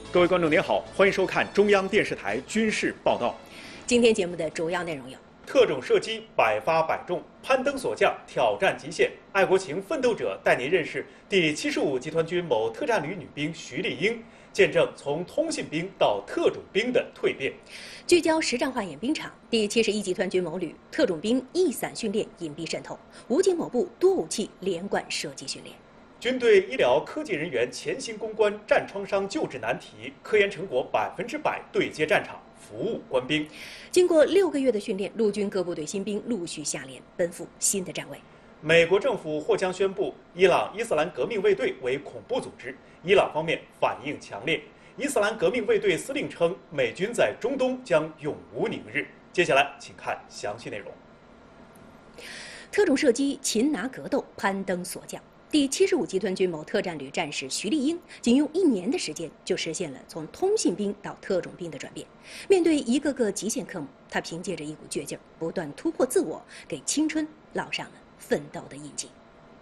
各位观众您好，欢迎收看中央电视台军事报道。 今天节目的主要内容有： 特种射击百发百中，攀登索降挑战极限。爱国情奋斗者带您认识第75集团军某特战旅女兵徐丽英，见证从通信兵到特种兵的蜕变。 聚焦实战化演兵场，第71集团军某旅特种兵一伞训练隐蔽渗透，武警某部多武器连贯射击训练。 军队医疗科技人员潜心攻关战创伤救治难题，科研成果100%对接战场，服务官兵。 经过6个月的训练，陆军各部队新兵陆续下连，奔赴新的站位。 美国政府或将宣布伊朗伊斯兰革命卫队为恐怖组织，伊朗方面反应强烈。伊斯兰革命卫队司令称，美军在中东将永无宁日。接下来，请看详细内容。 特种射击擒拿格斗，攀登索降。第75集团军某特战旅战士徐丽英，仅用1年的时间就实现了从通信兵到特种兵的转变。面对一个个极限科目，他凭借着一股倔劲儿，不断突破自我，给青春烙上了奋斗的印记。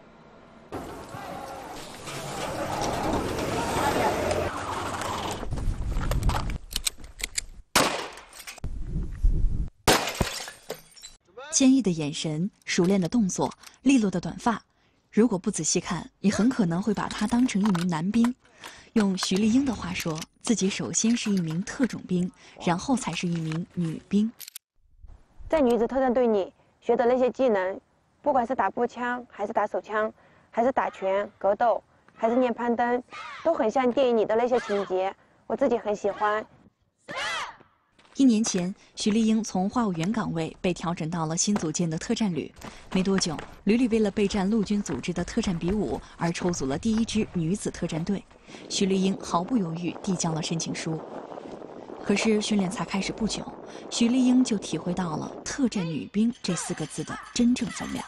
坚毅的眼神，熟练的动作，利落的短发。如果不仔细看，也很可能会把他当成一名男兵。用徐丽英的话说，自己首先是一名特种兵，然后才是一名女兵。 在女子特战队里学的那些技能，不管是打步枪，还是打手枪，还是打拳、格斗，还是练攀登，都很像电影里的那些情节，我自己很喜欢。 1年前，徐丽英从话务员岗位被调整到了新组建的特战旅。没多久，旅里为了备战陆军组织的特战比武而抽组了第1支女子特战队。徐丽英毫不犹豫递交了申请书。可是训练才开始不久，徐丽英就体会到了特战女兵这4个字的真正分量。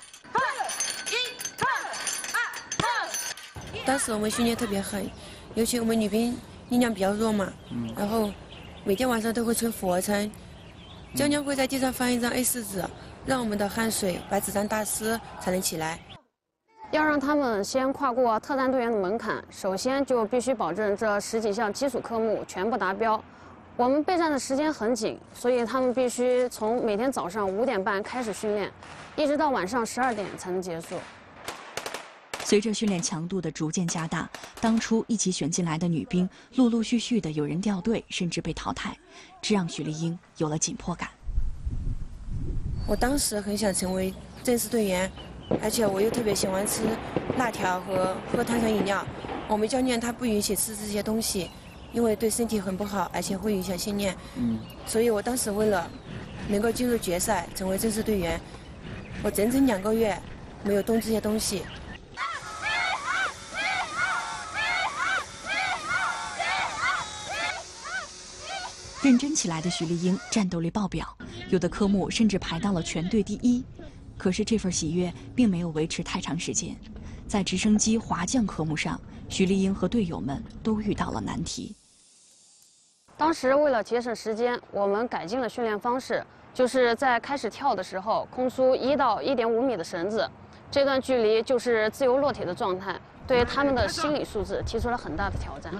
当时我们训练特别狠，尤其我们女兵力量比较弱嘛，然后每天晚上都会吹俯卧撑，教练会在地上放一张A4纸，让我们的汗水把纸张打湿才能起来。 要让他们先跨过特战队员的门槛，首先就必须保证这10几项基础科目全部达标。我们备战的时间很紧，所以他们必须从每天早上5点半开始训练，一直到晚上12点才能结束。 随着训练强度的逐渐加大，当初一起选进来的女兵陆陆续续的有人掉队，甚至被淘汰，这让徐丽英有了紧迫感。 我当时很想成为正式队员，而且我又特别喜欢吃辣条和喝碳酸饮料。我们教练他不允许吃这些东西，因为对身体很不好，而且会影响训练。所以我当时为了能够进入决赛，成为正式队员，我整整2个月没有动这些东西。 认真起来的徐丽英战斗力爆表，有的科目甚至排到了全队第1。可是这份喜悦并没有维持太长时间，在直升机滑降科目上，徐丽英和队友们都遇到了难题。 当时为了节省时间，我们改进了训练方式，就是在开始跳的时候空出1到1.5米的绳子，这段距离就是自由落体的状态，对他们的心理素质提出了很大的挑战。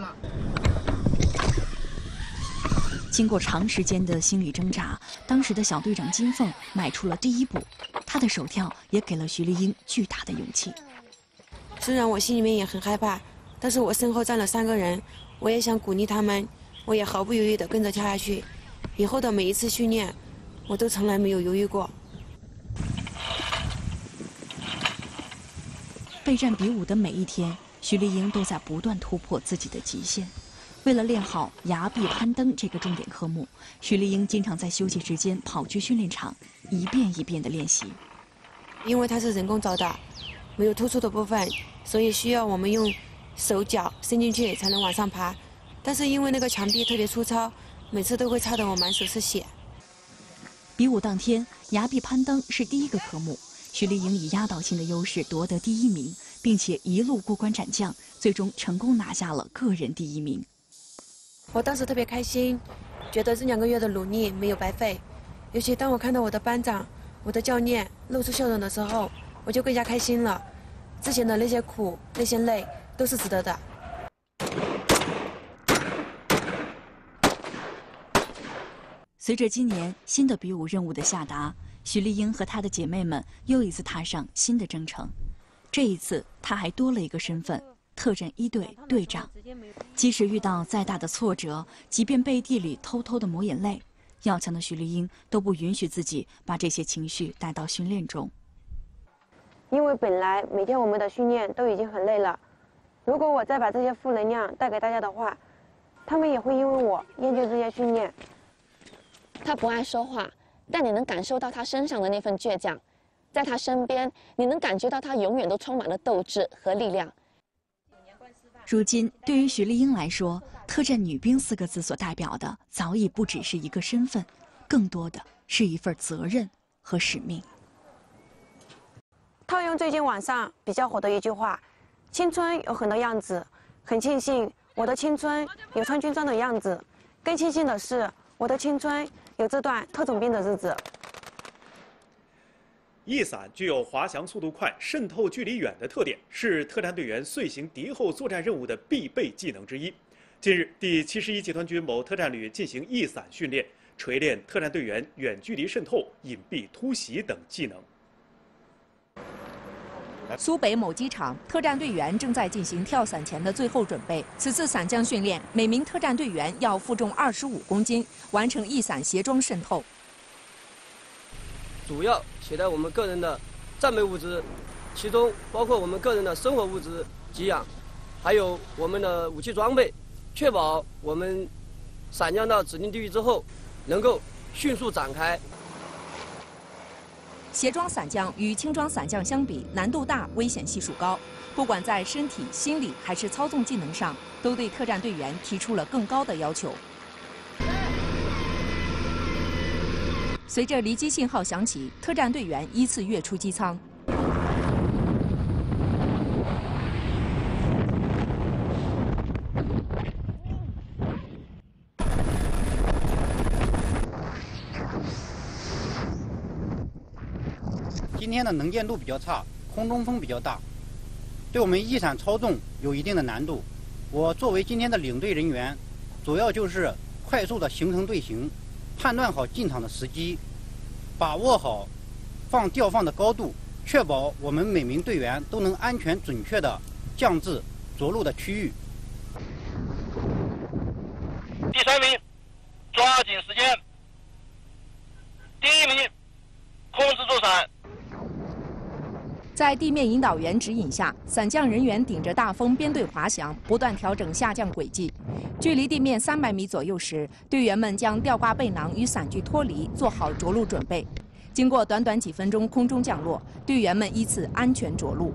经过长时间的心理挣扎，当时的小队长金凤迈出了第1步，他的手跳也给了徐丽英巨大的勇气。 虽然我心里面也很害怕，但是我身后站了3个人，我也想鼓励他们，我也毫不犹豫地跟着跳下去。以后的每一次训练，我都从来没有犹豫过。 备战比武的每一天，徐丽英都在不断突破自己的极限。为了练好崖壁攀登这个重点科目，徐丽英经常在休息时间跑去训练场，一遍一遍地练习。 因为它是人工凿的，没有突出的部分，所以需要我们用手脚伸进去才能往上爬。但是因为那个墙壁特别粗糙，每次都会擦得我满手是血。 比武当天，崖壁攀登是第1个科目，徐丽英以压倒性的优势夺得第1名，并且一路过关斩将，最终成功拿下了个人第1名。 我当时特别开心，觉得这2个月的努力没有白费。尤其当我看到我的班长、我的教练露出笑容的时候，我就更加开心了。之前的那些苦、那些累，都是值得的。 随着今年新的比武任务的下达，许丽英和她的姐妹们又一次踏上新的征程。这一次，她还多了一个身份——特战1队队长。即使遇到再大的挫折，即便背地里偷偷的抹眼泪，要强的许丽英都不允许自己把这些情绪带到训练中。 因为本来每天我们的训练都已经很累了，如果我再把这些负能量带给大家的话，他们也会因为我厌倦这些训练。 他不爱说话，但你能感受到他身上的那份倔强，在他身边，你能感觉到他永远都充满了斗志和力量。 如今，对于许丽英来说，特战女兵4个字所代表的早已不只是一个身份，更多的是一份责任和使命。 套用最近网上比较火的一句话：青春有很多样子，很庆幸我的青春有穿军装的样子，更庆幸的是我的青春有这段特种兵的日子。 翼伞具有滑翔速度快、渗透距离远的特点，是特战队员遂行敌后作战任务的必备技能之一。近日，第71集团军某特战旅进行翼伞训练，锤炼特战队员远距离渗透、隐蔽突袭等技能。 苏北某机场，特战队员正在进行跳伞前的最后准备。此次伞降训练，每名特战队员要负重25公斤，完成翼伞斜装渗透。 主要携带我们个人的战备物资，其中包括我们个人的生活物资给养，还有我们的武器装备，确保我们伞降到指定地域之后，能够迅速展开。 斜装伞降与轻装伞降相比，难度大，危险系数高。不管在身体、心理还是操纵技能上，都对特战队员提出了更高的要求。随着离机信号响起，特战队员依次跃出机舱。 今天的能见度比较差，空中风比较大，对我们翼伞操纵有一定的难度。我作为今天的领队人员，主要就是快速的形成队形，判断好进场的时机，把握好吊放的高度，确保我们每名队员都能安全准确地降至着陆的区域。 第3名，抓紧时间。第1名，控制住伞。 在地面引导员指引下，伞降人员顶着大风编队滑翔，不断调整下降轨迹。距离地面300米左右时，队员们将吊挂背囊与伞具脱离，做好着陆准备。经过短短几分钟空中降落，队员们依次安全着陆。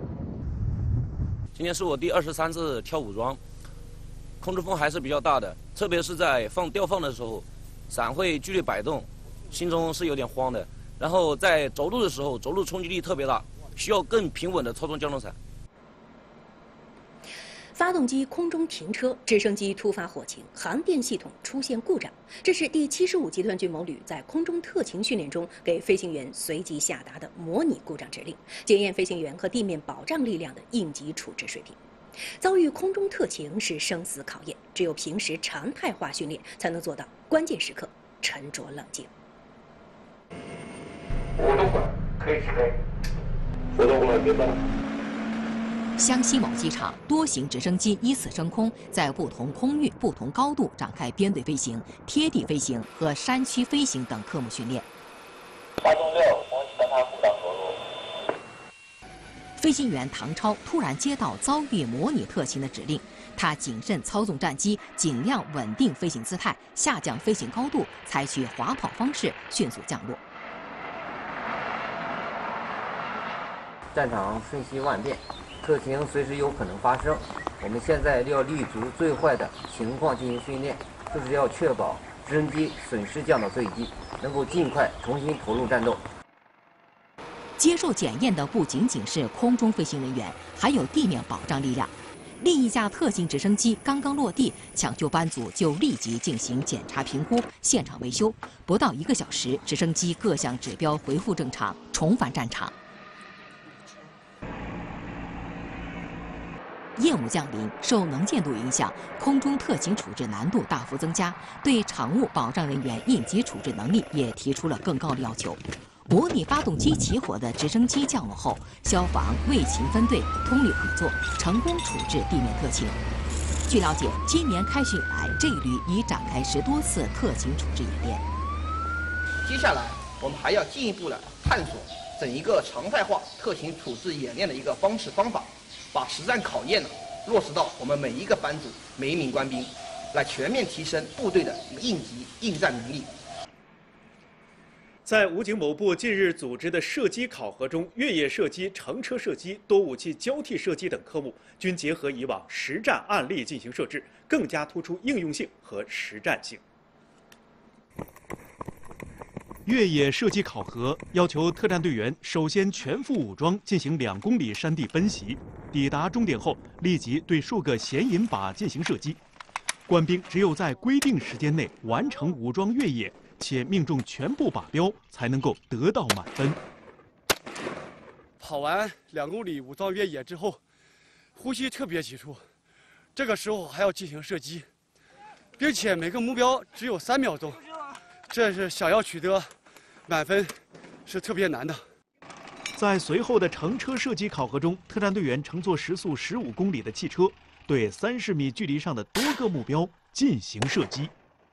今天是我第23次跳武装，空中风还是比较大的，特别是在吊放的时候，伞会剧烈摆动，心中是有点慌的。然后在着陆的时候，着陆冲击力特别大，需要更平稳的操纵降落伞。 发动机空中停车，直升机突发火情，航电系统出现故障。这是第75集团军某旅在空中特勤训练中给飞行员随即下达的模拟故障指令，检验飞行员和地面保障力量的应急处置水平。遭遇空中特勤是生死考验，只有平时常态化训练才能做到关键时刻沉着冷静。 活动管可以起飞，活动管别动。 湘西某机场多型直升机依次升空，在不同空域、不同高度展开编队飞行、贴地飞行和山区飞行等科目训练。 发动6，往其他护挡着陆。 飞行员唐超突然接到遭遇模拟特勤的指令，他谨慎操纵战机，尽量稳定飞行姿态，下降飞行高度，采取滑跑方式迅速降落。 战场瞬息万变，特勤随时有可能发生。我们现在要立足最坏的情况进行训练，就是要确保直升机损失降到最低，能够尽快重新投入战斗。 接受检验的不仅仅是空中飞行人员，还有地面保障力量。另一架特型直升机刚刚落地，抢救班组就立即进行检查评估、现场维修。不到1个小时，直升机各项指标恢复正常，重返战场。 夜幕降临，受能见度影响，空中特勤处置难度大幅增加，对场务保障人员应急处置能力也提出了更高的要求。模拟发动机起火的直升机降落后，消防、卫勤分队通力合作，成功处置地面特勤。据了解，今年开训以来，这一旅已展开10多次特勤处置演练。 接下来，我们还要进一步的探索整一个常态化特勤处置演练的一个方式方法，把实战考验落实到我们每一个班组、每一名官兵，来全面提升部队的应急应战能力。 在武警某部近日组织的射击考核中，越野射击、乘车射击、多武器交替射击等科目均结合以往实战案例进行设置，更加突出应用性和实战性。越野射击考核要求特战队员首先全副武装进行2公里山地奔袭，抵达终点后立即对数个显引靶进行射击。官兵只有在规定时间内完成武装越野，且命中全部靶标，才能够得到满分。 跑完2公里武装越野之后，呼吸特别急促，这个时候还要进行射击，并且每个目标只有3秒钟，这是想要取得满分是特别难的。 在随后的乘车射击考核中，特战队员乘坐时速15公里的汽车，对30米距离上的多个目标进行射击。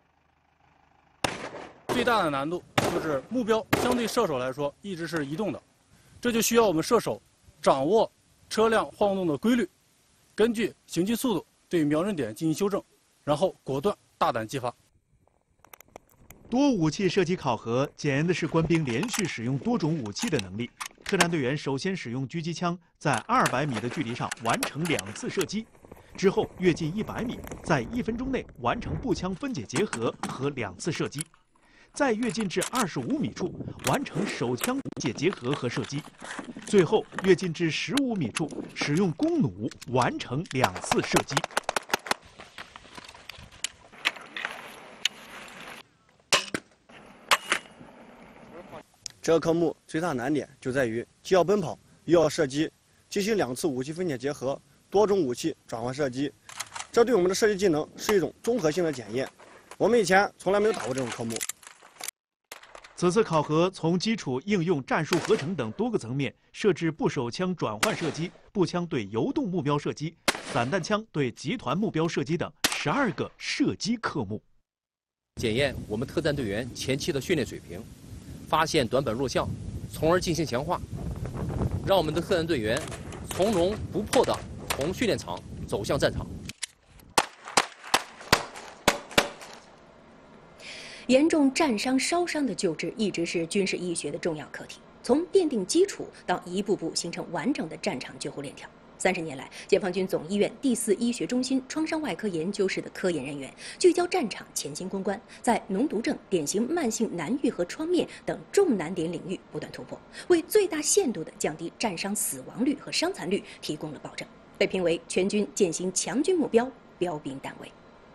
最大的难度就是目标相对射手来说一直是移动的，这就需要我们射手掌握车辆晃动的规律，根据行进速度对瞄准点进行修正，然后果断大胆击发。 多武器射击考核检验的是官兵连续使用多种武器的能力。特战队员首先使用狙击枪，在200米的距离上完成2次射击，之后跃进100米，在1分钟内完成步枪分解结合和2次射击。再跃进至25米处，完成手枪分解结合和射击，最后跃进至15米处，使用弓弩完成2次射击。 这个科目最大难点就在于既要奔跑，又要射击，进行2次武器分解结合，多种武器转换射击，这对我们的射击技能是一种综合性的检验。我们以前从来没有打过这种科目。 此次考核从基础、应用、战术合成等多个层面设置步手枪转换射击、步枪对游动目标射击、散弹枪对集团目标射击等12个射击科目， 检验我们特战队员前期的训练水平，发现短板弱项，从而进行强化，让我们的特战队员从容不迫地从训练场走向战场。 严重战伤、烧伤的救治一直是军事医学的重要课题。从奠定基础到一步步形成完整的战场救护链条，30年来，解放军总医院第4医学中心创伤外科研究室的科研人员聚焦战场前线攻关，在脓毒症、典型慢性难愈和创面等重难点领域不断突破，为最大限度地降低战伤死亡率和伤残率提供了保证，被评为全军践行强军目标标兵单位。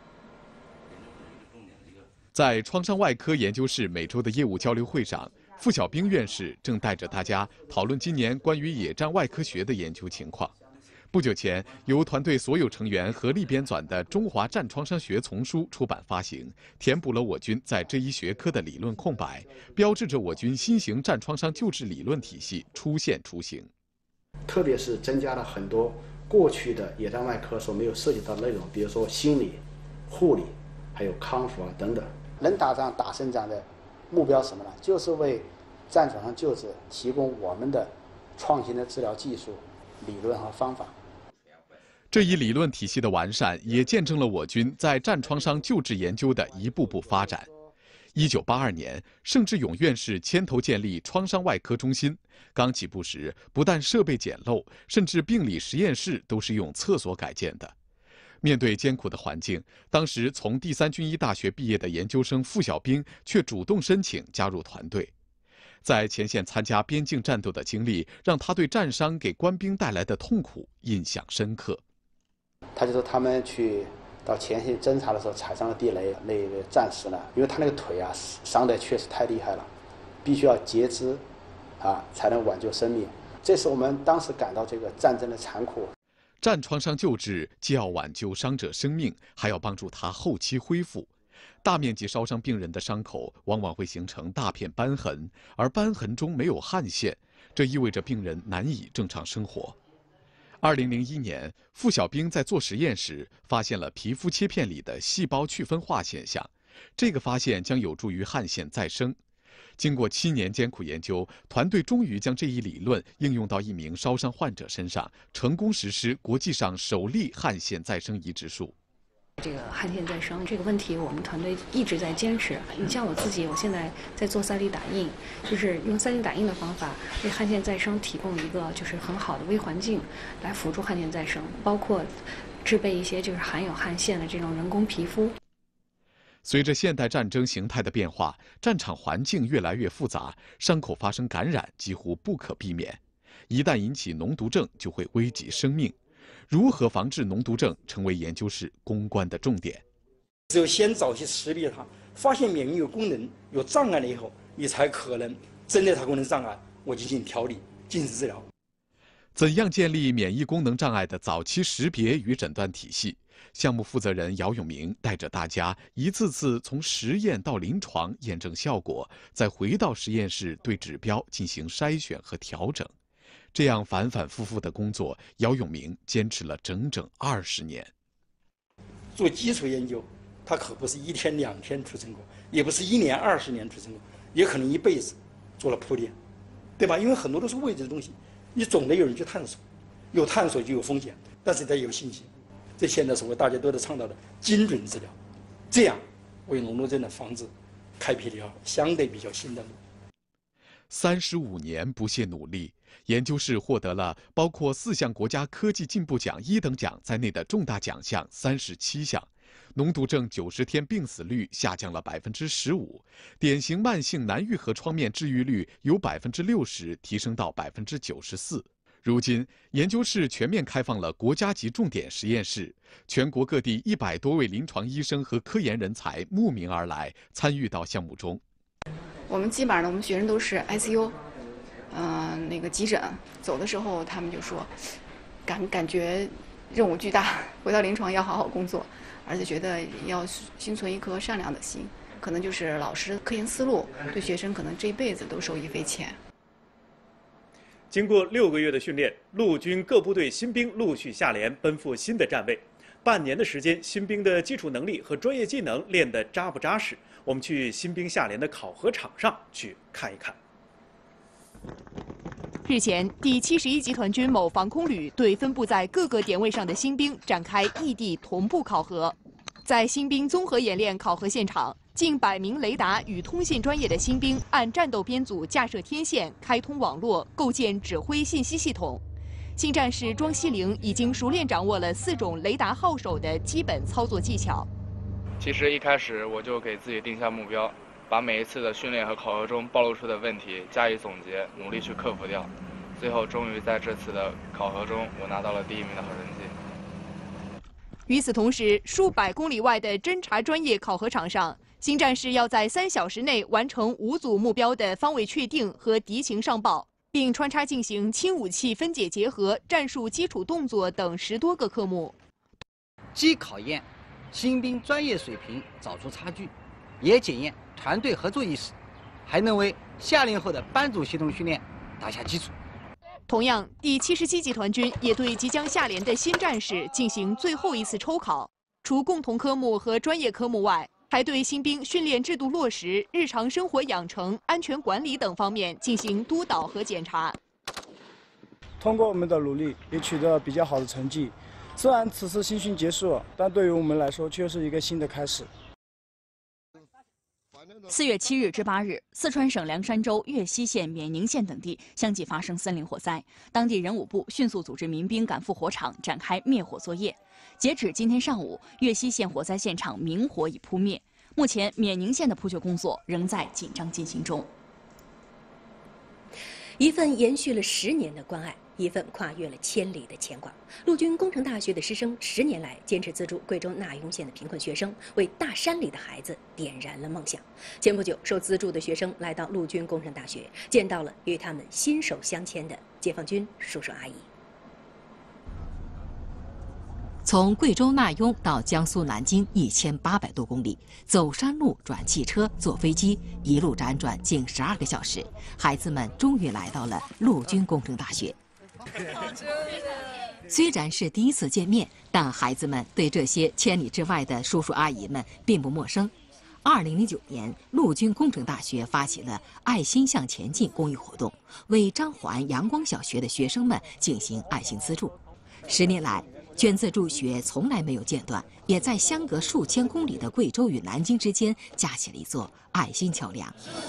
在创伤外科研究室每周的业务交流会上，傅小兵院士正带着大家讨论今年关于野战外科学的研究情况。不久前，由团队所有成员合力编纂的《中华战创伤学丛书》出版发行，填补了我军在这一学科的理论空白，标志着我军新型战创伤救治理论体系出现雏形。 特别是增加了很多过去的野战外科所没有涉及到的内容，比如说心理、护理，还有康复等等。能打仗、打胜仗的目标是什么呢？就是为战场上救治提供我们的创新的治疗技术、理论和方法。 这一理论体系的完善，也见证了我军在战创伤救治研究的一步步发展。1982年，盛志勇院士牵头建立创伤外科中心。刚起步时，不但设备简陋，甚至病理实验室都是用厕所改建的。面对艰苦的环境，当时从第3军医大学毕业的研究生傅小兵却主动申请加入团队。在前线参加边境战斗的经历，让他对战伤给官兵带来的痛苦印象深刻。 他就说他们去到前线侦察的时候踩上了地雷，那个战士呢，因为他那个腿啊伤得确实太厉害了，必须要截肢才能挽救生命。这是我们当时感到这个战争的残酷。 战创伤救治既要挽救伤者生命，还要帮助他后期恢复。大面积烧伤病人的伤口往往会形成大片瘢痕，而瘢痕中没有汗腺，这意味着病人难以正常生活。2001年，付小兵在做实验时发现了皮肤切片里的细胞去分化现象，这个发现将有助于汗腺再生。经过7年艰苦研究，团队终于将这一理论应用到一名烧伤患者身上，成功实施国际上首例汗腺再生移植术。 这个汗腺再生这个问题，我们团队一直在坚持。你像我自己，我现在在做3D 打印，就是用3D 打印的方法为汗腺再生提供一个就是很好的微环境，来辅助汗腺再生，包括制备一些就是含有汗腺的这种人工皮肤。 随着现代战争形态的变化，战场环境越来越复杂，伤口发生感染几乎不可避免。一旦引起脓毒症，就会危及生命。如何防治脓毒症，成为研究室攻关的重点。 只有先早期识别它，发现免疫有功能有障碍了以后，你才可能针对它功能障碍，我进行调理、进行治疗。 怎样建立免疫功能障碍的早期识别与诊断体系？项目负责人姚永明带着大家一次次从实验到临床验证效果，再回到实验室对指标进行筛选和调整。这样反反复复的工作，姚永明坚持了整整20年。 做基础研究，它可不是1天2天出成果，也不是1年20年出成果，也可能一辈子做了铺垫，对吧？因为很多都是未知的东西，你总得有人去探索，有探索就有风险，但是得有信心。这现在所谓大家都在倡导的精准治疗，这样为脓毒症的防治开辟了相对比较新的路。 35年不懈努力，研究室获得了包括4项国家科技进步奖1等奖在内的重大奖项37项，脓毒症90天病死率下降了15%，典型慢性难愈合创面治愈率由60%提升到94%。如今，研究室全面开放了国家级重点实验室，全国各地100多位临床医生和科研人才慕名而来，参与到项目中。 我们基本上呢，我们学生都是 ICU， 那个急诊，走的时候他们就说，感觉任务巨大，回到临床要好好工作，而且觉得要心存一颗善良的心，可能就是老师的科研思路，对学生可能这一辈子都受益匪浅。 经过6个月的训练，陆军各部队新兵陆续下连，奔赴新的站位。半年的时间，新兵的基础能力和专业技能练得扎不扎实？我们去新兵下连的考核场上去看一看。 日前，第71集团军某防空旅对分布在各个点位上的新兵展开异地同步考核。在新兵综合演练考核现场，近100名雷达与通信专业的新兵按战斗编组架设天线、开通网络、构建指挥信息系统。新战士庄希龄已经熟练掌握了4种雷达号手的基本操作技巧。 其实一开始我就给自己定下目标，把每一次的训练和考核中暴露出的问题加以总结，努力去克服掉。最后，终于在这次的考核中，我拿到了第1名的好成绩。 与此同时，数百公里外的侦察专业考核场上，新战士要在3小时内完成5组目标的方位确定和敌情上报，并穿插进行轻武器分解结合、战术基础动作等10多个科目， 既考验新兵专业水平找出差距，也检验团队合作意识，还能为下连后的班组协同训练打下基础。 同样，第77集团军也对即将下连的新战士进行最后一次抽考，除共同科目和专业科目外，还对新兵训练制度落实、日常生活养成、安全管理等方面进行督导和检查。 通过我们的努力，也取得了比较好的成绩。虽然此次新训结束了，但对于我们来说却是一个新的开始。 4月7日至8日，四川省凉山州岳西县、冕宁县等地相继发生森林火灾，当地人武部迅速组织民兵赶赴火场，展开灭火作业。截止今天上午，岳西县火灾现场明火已扑灭，目前冕宁县的扑救工作仍在紧张进行中。 一份延续了10年的关爱，一份跨越了千里的牵挂。陆军工程大学的师生10年来坚持资助贵州纳雍县的贫困学生，为大山里的孩子点燃了梦想。前不久，受资助的学生来到陆军工程大学，见到了与他们心手相牵的解放军叔叔阿姨。 从贵州纳雍到江苏南京1800多公里，走山路、转汽车、坐飞机，一路辗转近12个小时，孩子们终于来到了陆军工程大学。虽然是第一次见面，但孩子们对这些千里之外的叔叔阿姨们并不陌生。2009年，陆军工程大学发起了“爱心向前进”公益活动，为张环阳光小学的学生们进行爱心资助。10年来，捐资助学从来没有间断，也在相隔数千公里的贵州与南京之间架起了一座爱心桥梁。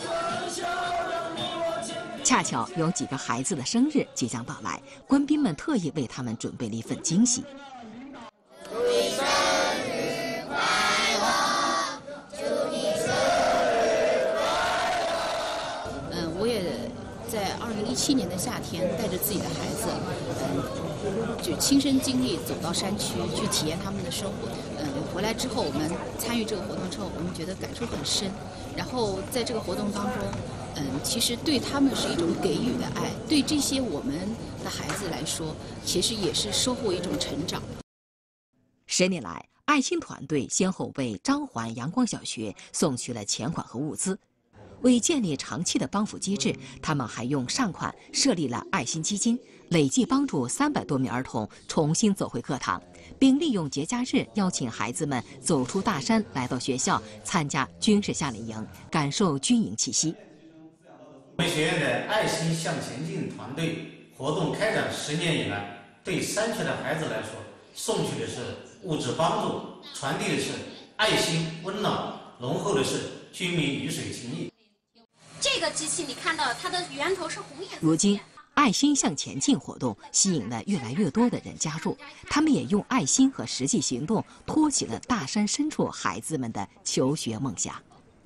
恰巧有几个孩子的生日即将到来，官兵们特意为他们准备了一份惊喜。 祝你生日快乐，祝你生日快乐。 我也在2017年的夏天带着自己的孩子，就亲身经历走到山区去体验他们的生活。回来之后，我们参与这个活动之后，我们觉得感触很深。然后在这个活动当中，其实对他们是一种给予的爱，对这些我们的孩子来说，其实也是收获一种成长。 10年来，爱心团队先后为张环阳光小学送去了钱款和物资。为建立长期的帮扶机制，他们还用善款设立了爱心基金，累计帮助300多名儿童重新走回课堂，并利用节假日邀请孩子们走出大山，来到学校参加军事夏令营，感受军营气息。 我们学院的爱心向前进团队活动开展10年以来，对山区的孩子来说，送去的是物质帮助，传递的是爱心温暖，浓厚的是军民鱼水情谊。 这个机器你看到它的源头是红颜色。 如今，爱心向前进活动吸引了越来越多的人加入，他们也用爱心和实际行动托起了大山深处孩子们的求学梦想。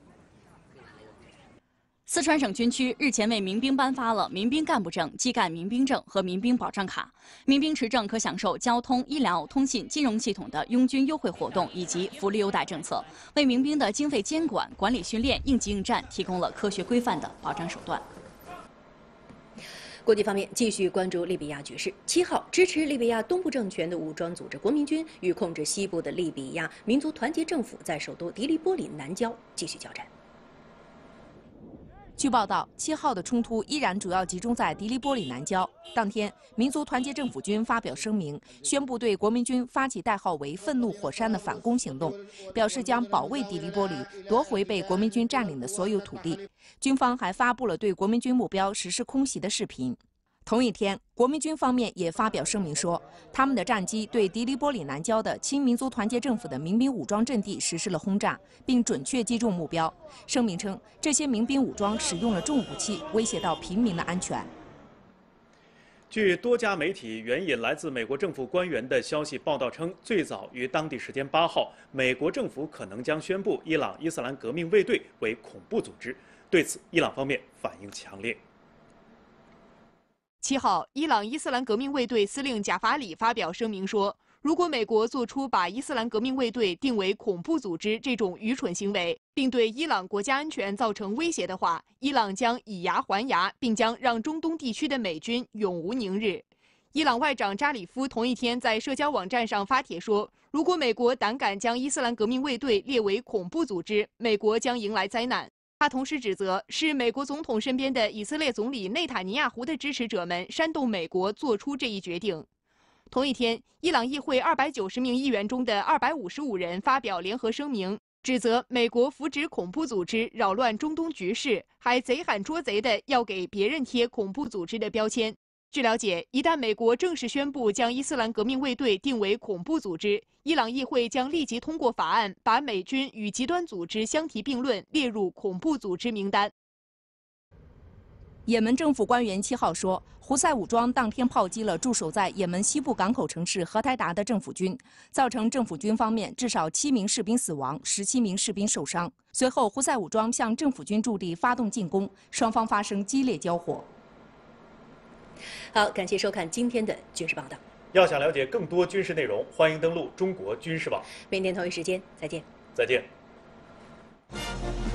四川省军区日前为民兵颁发了民兵干部证、基干民兵证和民兵保障卡。民兵持证可享受交通、医疗、通信、金融系统的拥军优惠活动以及福利优待政策，为民兵的经费监管、管理训练、应急应战提供了科学规范的保障手段。 国际方面，继续关注利比亚局势。7号，支持利比亚东部政权的武装组织国民军与控制西部的利比亚民族团结政府在首都迪利波里南郊继续交战。 据报道，7号的冲突依然主要集中在迪利波里南郊。当天，民族团结政府军发表声明，宣布对国民军发起代号为“愤怒火山”的反攻行动，表示将保卫迪利波里，夺回被国民军占领的所有土地。军方还发布了对国民军目标实施空袭的视频。同一天，国民军方面也发表声明说，他们的战机对迪利波里南郊的亲民族团结政府的民兵武装阵地实施了轰炸，并准确击中目标。声明称，这些民兵武装使用了重武器，威胁到平民的安全。 据多家媒体援引来自美国政府官员的消息报道称，最早于当地时间8号，美国政府可能将宣布伊朗伊斯兰革命卫队为恐怖组织。对此，伊朗方面反应强烈。 7号，伊朗伊斯兰革命卫队司令贾法里发表声明说，如果美国做出把伊斯兰革命卫队定为恐怖组织这种愚蠢行为，并对伊朗国家安全造成威胁的话，伊朗将以牙还牙，并将让中东地区的美军永无宁日。伊朗外长扎里夫同一天在社交网站上发帖说，如果美国胆敢将伊斯兰革命卫队列为恐怖组织，美国将迎来灾难。他同时指责是美国总统身边的以色列总理内塔尼亚胡的支持者们煽动美国做出这一决定。同一天，伊朗议会290名议员中的255人发表联合声明，指责美国扶植恐怖组织扰乱中东局势，还贼喊捉贼的要给别人贴恐怖组织的标签。据了解，一旦美国正式宣布将伊斯兰革命卫队定为恐怖组织，伊朗议会将立即通过法案，把美军与极端组织相提并论，列入恐怖组织名单。 也门政府官员7号说，胡塞武装当天炮击了驻守在也门西部港口城市荷台达的政府军，造成政府军方面至少7名士兵死亡，17名士兵受伤。随后，胡塞武装向政府军驻地发动进攻，双方发生激烈交火。 好，感谢收看今天的军事报道。 要想了解更多军事内容，欢迎登录中国军事网。 明天同一时间再见。 再见。